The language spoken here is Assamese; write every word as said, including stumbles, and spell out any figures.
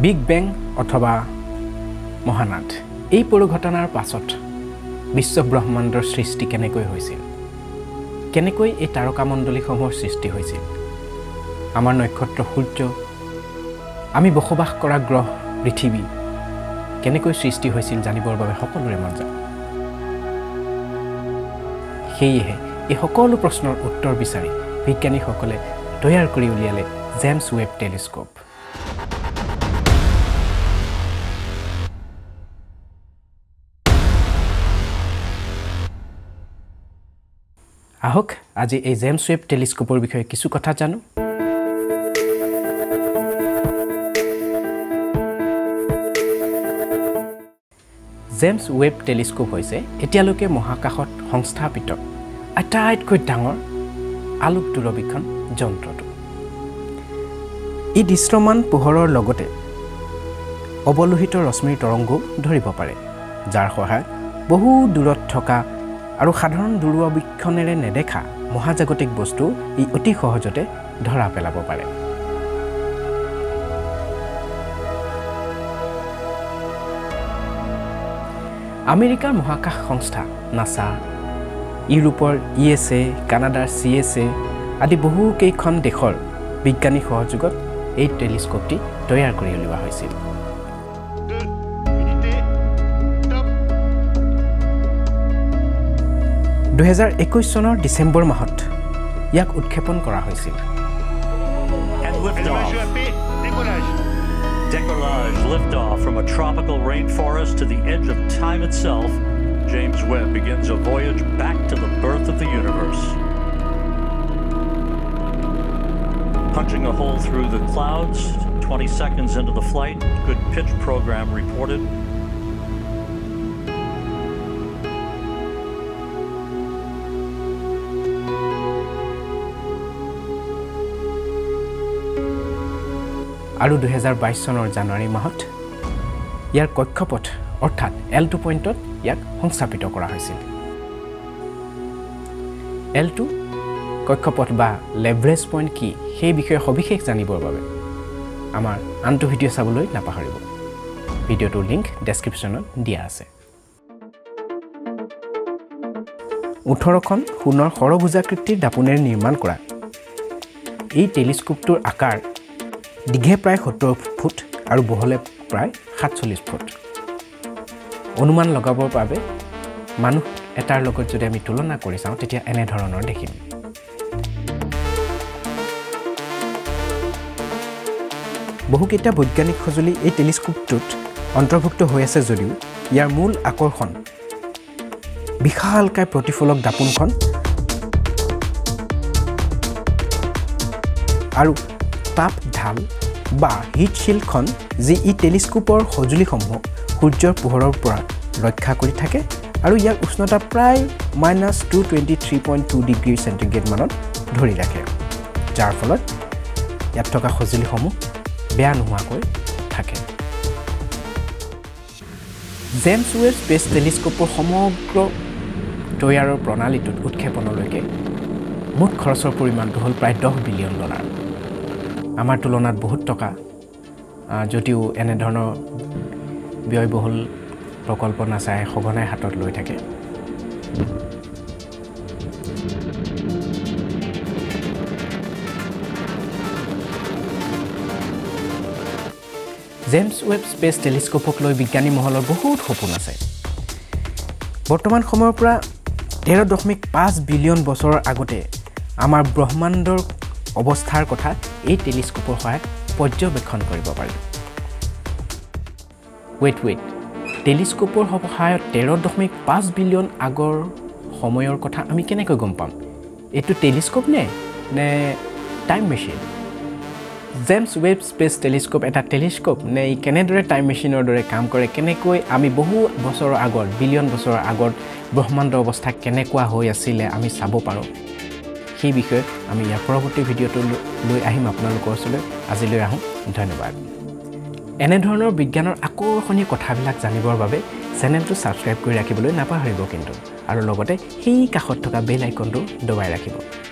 বিগ বেং অথবা মহানাদ এই পুরো ঘটনার পাছত বিশ্ব ব্ৰহ্মাণ্ডৰ সৃষ্টি কেনেকৈ হৈছিল কেনেকৈ এই তারকামণ্ডলীসমূহৰ সৃষ্টি হৈছিল আমাৰ নক্ষত্ৰ সূৰ্য আমি বসবাস কৰা গ্ৰহ পৃথিৱী কেনেকৈ সৃষ্টি হৈছিল জানিবৰ বাবে সকলোৰে মন যায় সেয়েহে এই সকলো প্ৰশ্নৰ উত্তৰ বিচাৰি বিজ্ঞানীসকলে তৈয়াৰ কৰি উলিয়ালে জেমছ ৱেব টেলিস্কোপ আহক আজি এই জেমছ ৱেব টেলিস্কোপৰ বিষয়ে কিছু কথা জানো জেমছ ৱেব টেলিস্কোপ হৈছে এতিয়ালৈকে মহাকাশত সংস্থাপিত আটাইতকৈ ডাঙৰ আলোক দূৰবীক্ষণ যন্ত্ৰটো ই দৃশ্যমান পোহৰৰ লগতে অৱলোহিত ৰশ্মিৰ তৰংগ ধৰিব পাৰে যাৰ সহায়ত বহু দূৰত থকা আৰু সাধাৰণ দূৰবীক্ষণেৰে নেদেখা মহাজাগতিক বস্তু ই অতি সহজতে ধৰা পেলাব পাৰে আমেৰিকাৰ মহাকাশ সংস্থা নাসা ইউৰোপৰ ই এছ এ কানাডাৰ চি এছ এ আদি বহু কেইখন দেশৰ বিজ্ঞানী সহযোগত এই টেলিস্কোপটি তৈয়াৰ কৰি উলিওৱা হৈছিল দুহেজাৰ একৈশ চনৰ ডিসেম্বৰ মাহত ইয়াক উৎক্ষেপণ কৰা হৈছিল Decollage liftoff from a tropical rainforest to the edge of time itself. James Webb begins a voyage back to the birth of the universe. Punching a hole through the clouds, twenty seconds into the flight, good pitch program reported. আৰু দুহেজাৰ বাইশ চনৰ জানুৱাৰী মাহত ইয়াৰ কক্ষপথ অৰ্থাৎ এল টু পইণ্টত ইয়াক সংস্থাপিত কৰা হৈছিল এল টু কক্ষপথ বা লেভাৰেজ পইণ্ট কি সেই বিষয়ে সবিশেষ জানিবৰ বাবে আমাৰ আনটো ভিডিঅ' চাবলৈ নাপাহৰিব ভিডিঅ'টোৰ লিংক ডেছক্ৰিপশ্যনত দিয়া আছে ওঠৰখন সোণৰ সৰভুজাকৃতিৰ দাপোনেৰে নিৰ্মাণ কৰা এই টেলিস্কোপটোৰ আকাৰ দীঘে প্ৰায় সত্তৰ ফুট আৰু বহলে প্ৰায় সাতচল্লিছ ফুট অনুমান লগাবৰ বাবে মানুহ এটাৰ লগত যদি আমি তুলনা কৰি চাওঁ তেতিয়া এনে ধৰণৰ দেখিম বহুকেইটা বৈজ্ঞানিক সঁজুলি এই টেলিস্কোপটোত অন্তৰ্ভুক্ত হৈ আছে যদিও ইয়াৰ মূল আকৰ্ষণ বিশালকায় প্ৰতিফলক দাপোনখন আৰু তাপ ঢাল বা হিট শিল্ডখন যি ই টেলিস্কোপৰ সঁজুলিসমূহ সূৰ্যৰ পোহৰৰ পৰা ৰক্ষা কৰি থাকে আৰু ইয়াৰ উষ্ণতা প্ৰায় minus two twenty three point two degree centigrade মানত ধৰি ৰাখে যাৰ ফলত ইয়াত থকা সঁজুলিসমূহ বেয়া নোহোৱাকৈ থাকে জেমছ ৱেব স্পেচ টেলিস্কোপৰ সমগ্ৰ তৈয়াৰৰ প্ৰণালীটোত উৎক্ষেপণলৈকে মুঠ খৰচৰ পৰিমাণটো হ'ল প্ৰায় দহ বিলিয়ন ডলাৰ আমাৰ তুলনাত বহুত টকা যদিও এনে ধৰণৰ ব্যয়বহুল প্ৰকল্প নাচাই সঘনাই হাতত লৈ থাকে জেমছ ৱেব স্পেচ টেলিস্কোপক লৈ বিজ্ঞানী মহলৰ বহুত সপোন আছে বৰ্তমান সময়ৰ পৰা তেৰ দশমিক পাঁচ বিলিয়ন বছৰৰ আগতে আমাৰ ব্ৰহ্মাণ্ডৰ অৱস্থাৰ কথা এই টেলিস্কোপৰ সহায়ত পৰ্যবেক্ষণ কৰিব পাৰি ৱেট ৱেট টেলিস্কোপৰ সহায়ত তেৰ দশমিক পাঁচ বিলিয়ন আগৰ সময়ৰ কথা আমি কেনেকৈ গম পাম এইটো টেলিস্কোপ নে নে time machine James Webb space telescope এটা টেলিস্কোপ নে ই কেনেদৰে টাইম মেচিনৰ দৰে কাম কৰে কেনেকৈ আমি বহু বছৰৰ আগত বিলিয়ন বছৰৰ আগত ব্ৰহ্মাণ্ডৰ অৱস্থা কেনেকুৱা হৈ আছিলে আমি চাব পাৰোঁ সেই বিষয়ে আমি ইয়াৰ পৰৱৰ্তী ভিডিঅ'টো লৈ আহিম আপোনালোকৰ ওচৰলৈ আজিলৈ আহোঁ ধন্যবাদ এনে ধৰণৰ বিজ্ঞানৰ আকৰ্ষণীয় কথাবিলাক জানিবৰ বাবে চেনেলটো ছাবস্ক্ৰাইব কৰি ৰাখিবলৈ নাপাহৰিব কিন্তু আৰু লগতে সেই কাষত থকা বেল আইকনটো দবাই ৰাখিব